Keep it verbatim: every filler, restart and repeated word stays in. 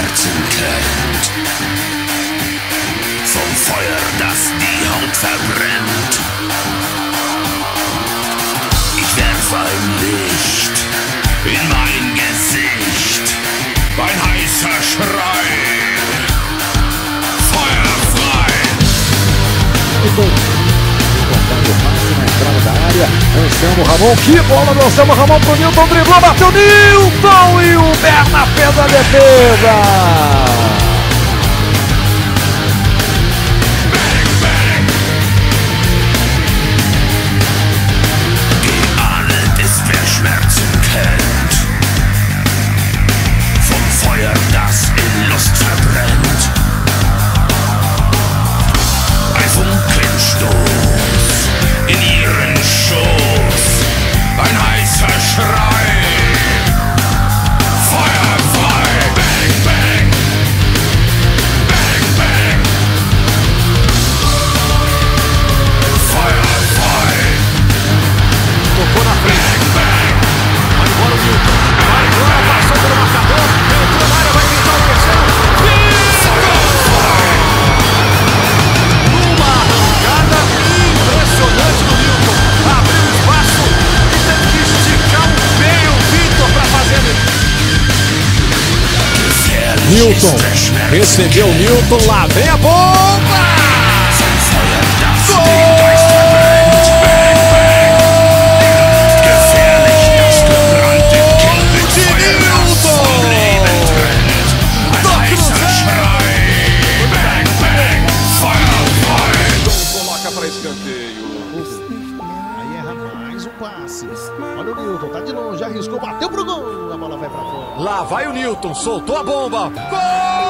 Schmerzen kennt, vom Feuer, das die Haut verbrennt. Ich werf ein Licht in mein Gesicht, ein heißer Schrei, Feuer frei. Colocando o passe na entrada da área, Anselmo Ramon, que bola do Anselmo Ramon pro Nilton, driblou, bateu Nilton e o Berna fez a defesa. Geahnet ist, wer Schmerzen kennt, vom Feuer, das in Lust verbrennt. Ein Funkenstoß in ihren Schoß, ein heißer Schrei, Feuer frei, bang, bang, bang, bang, Feuer frei, Tocou na frente, bang, bang, vai embora o Nilton, vai embora, passou pelo marcador, entrou na área, vai tentar o terceiro, Feuer frei. uma arrancada impressionante do Nilton, abriu espaço e teve que esticar o meio Vitor para fazer Nilton, recebeu o Nilton, lá vem a bomba! Aí erra mais um passe. Olha o Nilton, tá de longe, arriscou, bateu pro gol. A bola vai pra fora. Lá vai o Nilton, soltou a bomba. Gol!